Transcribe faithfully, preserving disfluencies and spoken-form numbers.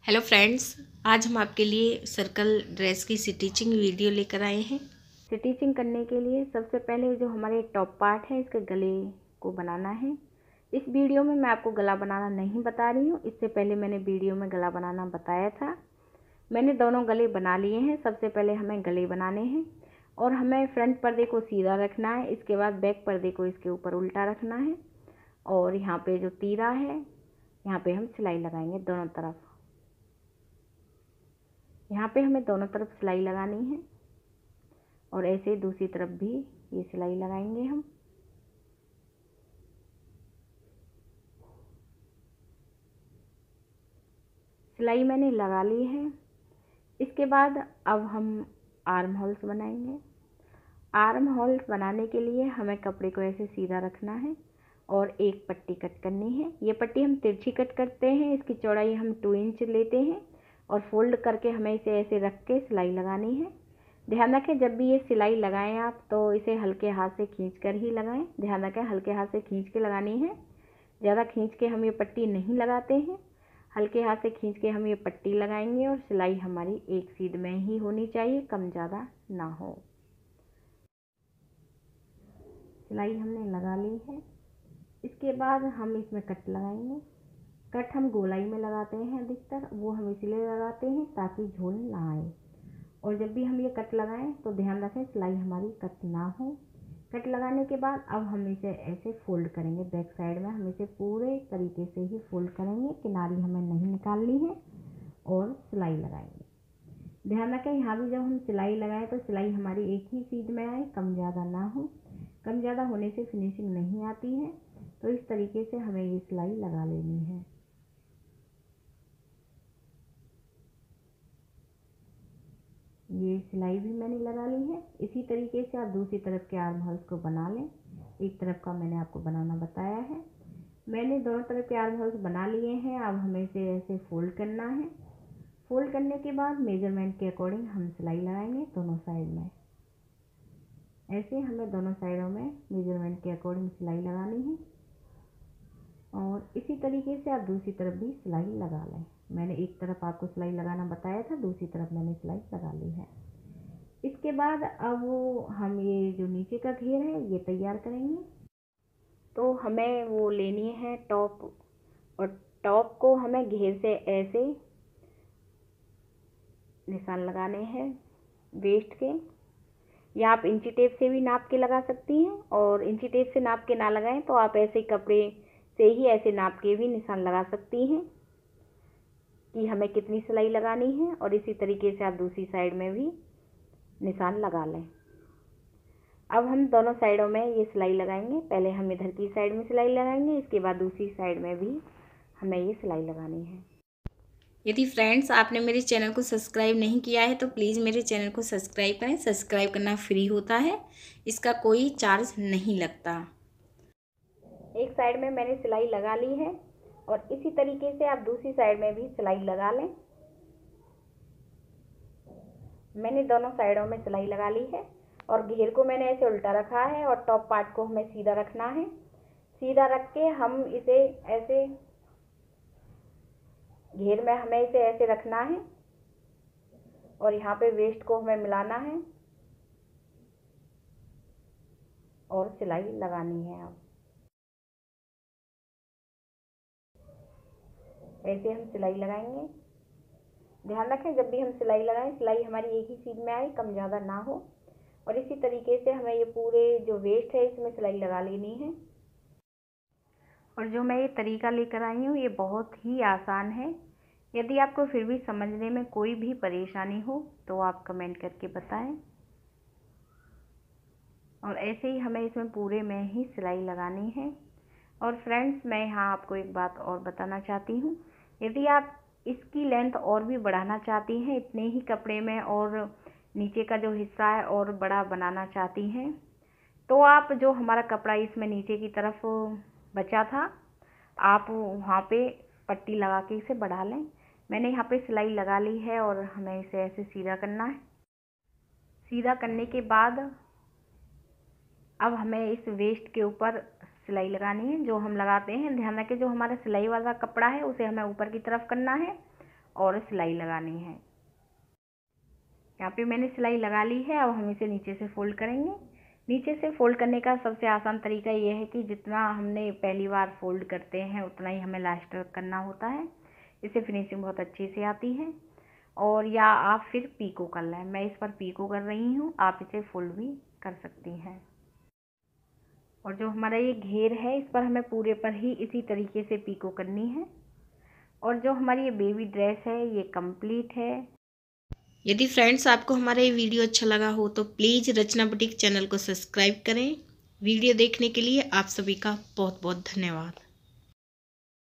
Hello friends, आज हम आपके लिए सर्कल ड्रेस की स्टिचिंग वीडियो लेकर आए हैं। स्टिचिंग करने के लिए सबसे पहले जो हमारे टॉप पार्ट है इसके गले को बनाना है। इस वीडियो में मैं आपको गला बनाना नहीं बता रही हूँ। इससे पहले मैंने वीडियो में गला बनाना बताया था। मैंने दोनों गले बना लिए हैं। सबसे पहले हमें गले बनाने हैं और हमें फ्रंट पर्दे को सीधा रखना है। इसके बाद बैक पर्दे को इसके ऊपर उल्टा रखना है और यहाँ पे जो तीरा है यहाँ पे हम सिलाई लगाएंगे दोनों तरफ। यहाँ पे हमें दोनों तरफ सिलाई लगानी है और ऐसे ही दूसरी तरफ भी ये सिलाई लगाएंगे हम। सिलाई मैंने लगा ली है। इसके बाद अब हम आर्म होल्स बनाएंगे। आर्म होल्स बनाने के लिए हमें कपड़े को ऐसे सीधा रखना है और एक पट्टी कट करनी है। ये पट्टी हम तिरछी कट करते हैं। इसकी चौड़ाई हम टू इंच लेते हैं और फोल्ड करके हमें इसे ऐसे रख के सिलाई लगानी है। ध्यान रखें, जब भी ये सिलाई लगाएं आप तो इसे हल्के हाथ से खींच कर ही लगाएं। ध्यान रखें, हल्के हाथ से खींच के लगानी है। ज़्यादा खींच के हम ये पट्टी नहीं लगाते हैं। हल्के हाथ से खींच के हम ये पट्टी लगाएंगे और सिलाई हमारी एक सीध में ही होनी चाहिए, कम ज़्यादा ना हो। सिलाई हमने लगा ली है। इसके बाद हम इसमें कट लगाएंगे। कट हम गोलाई में लगाते हैं अधिकतर, वो हम इसलिए लगाते हैं ताकि झोल ना आए। और जब भी हम ये कट लगाएं तो ध्यान रखें सिलाई हमारी कट ना हो। कट लगाने के बाद अब हम इसे ऐसे फोल्ड करेंगे। बैक साइड में हम इसे पूरे तरीके से ही फोल्ड करेंगे। किनारी हमें नहीं निकालनी है और सिलाई लगाएंगे। ध्यान रखें, यहाँ भी जब हम सिलाई लगाएं तो सिलाई हमारी एक ही सीध में आए, कम ज़्यादा ना हो। कम ज़्यादा होने से फिनिशिंग नहीं आती है। तो इस तरीके से हमें ये सिलाई लगा लेनी है। ये सिलाई भी मैंने लगा ली है। इसी तरीके से आप दूसरी तरफ के आर्म होल्स को बना लें। एक तरफ का मैंने आपको बनाना बताया है। मैंने दोनों तरफ के आर्म होल्स बना लिए हैं। अब हमें इसे ऐसे फोल्ड करना है। फोल्ड करने के बाद मेजरमेंट के अकॉर्डिंग हम सिलाई लगाएंगे दोनों साइड में। ऐसे हमें दोनों साइडों में मेजरमेंट के अकॉर्डिंग सिलाई लगानी है और इसी तरीके से आप दूसरी तरफ भी सिलाई लगा लें। मैंने एक तरफ आपको सिलाई लगाना बताया था, दूसरी तरफ मैंने सिलाई लगा ली है। इसके बाद अब हम ये जो नीचे का घेर है ये तैयार करेंगे। तो हमें वो लेनी है टॉप, और टॉप को हमें घेर से ऐसे निशान लगाने हैं वेस्ट के। या आप इंची टेप से भी नाप के लगा सकती हैं, और इंची टेप से नाप के ना लगाएं तो आप ऐसे ही कपड़े से ही ऐसे नाप के भी निशान लगा सकती हैं कि हमें कितनी सिलाई लगानी है। और इसी तरीके से आप दूसरी साइड में भी निशान लगा लें। अब हम दोनों साइडों में ये सिलाई लगाएंगे। पहले हम इधर की साइड में सिलाई लगाएंगे, इसके बाद दूसरी साइड में भी हमें ये सिलाई लगानी है। यदि फ्रेंड्स आपने मेरे चैनल को सब्सक्राइब नहीं किया है तो प्लीज़ मेरे चैनल को सब्सक्राइब करें। सब्सक्राइब करना फ्री होता है, इसका कोई चार्ज नहीं लगता। एक साइड में मैंने सिलाई लगा ली है और इसी तरीके से आप दूसरी साइड में भी सिलाई लगा लें। मैंने दोनों साइडों में सिलाई लगा ली है और घेर को मैंने ऐसे उल्टा रखा है और टॉप पार्ट को हमें सीधा रखना है। सीधा रख के हम इसे ऐसे घेर में हमें इसे ऐसे रखना है और यहाँ पे वेस्ट को हमें मिलाना है और सिलाई लगानी है। अब ऐसे हम सिलाई लगाएंगे। ध्यान रखें, जब भी हम सिलाई लगाएं सिलाई हमारी एक ही सीध में आए, कम ज़्यादा ना हो। और इसी तरीके से हमें ये पूरे जो वेस्ट है इसमें सिलाई लगा लेनी है। और जो मैं ये तरीका लेकर आई हूँ ये बहुत ही आसान है। यदि आपको फिर भी समझने में कोई भी परेशानी हो तो आप कमेंट करके बताएं। और ऐसे ही हमें इसमें पूरे में ही सिलाई लगानी है। और फ्रेंड्स, मैं यहाँ आपको एक बात और बताना चाहती हूँ। यदि आप इसकी लेंथ और भी बढ़ाना चाहती हैं इतने ही कपड़े में, और नीचे का जो हिस्सा है और बड़ा बनाना चाहती हैं, तो आप जो हमारा कपड़ा इसमें नीचे की तरफ बचा था आप वहाँ पे पट्टी लगा के इसे बढ़ा लें। मैंने यहाँ पे सिलाई लगा ली है और हमें इसे ऐसे सीधा करना है। सीधा करने के बाद अब हमें इस वेस्ट के ऊपर सिलाई लगानी है जो हम लगाते हैं। ध्यान रखें, जो हमारा सिलाई वाला कपड़ा है उसे हमें ऊपर की तरफ करना है और सिलाई लगानी है। यहाँ पे मैंने सिलाई लगा ली है। अब हम इसे नीचे से फोल्ड करेंगे। नीचे से फोल्ड करने का सबसे आसान तरीका यह है कि जितना हमने पहली बार फोल्ड करते हैं उतना ही हमें लास्ट तक करना होता है। इससे फिनिशिंग बहुत अच्छे से आती है। और या आप फिर पीको कर लें। मैं इस पर पीको कर रही हूँ, आप इसे फोल्ड भी कर सकती हैं। और जो हमारा ये घेर है इस पर हमें पूरे पर ही इसी तरीके से पीको करनी है। और जो हमारी ये बेबी ड्रेस है ये कंप्लीट है। यदि फ्रेंड्स आपको हमारा ये वीडियो अच्छा लगा हो तो प्लीज़ रचना बुटीक चैनल को सब्सक्राइब करें। वीडियो देखने के लिए आप सभी का बहुत बहुत धन्यवाद।